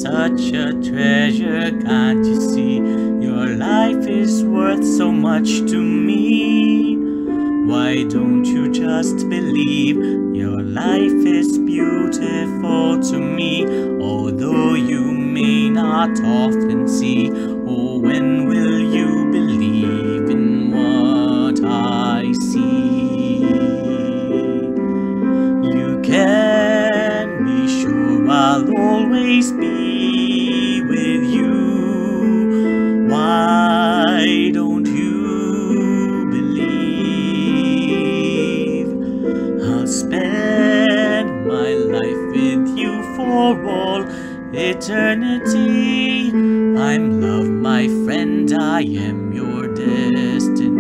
such a treasure, can't you see? Your life is worth so much to me. Why don't you just believe? Your life is beautiful to me, although you may not often see. Oh, when will you believe in what I see? You can be sure I'll always be with you. Why don't you believe? I'll spend my life with you for all eternity. I'm love, my friend, I am your destiny.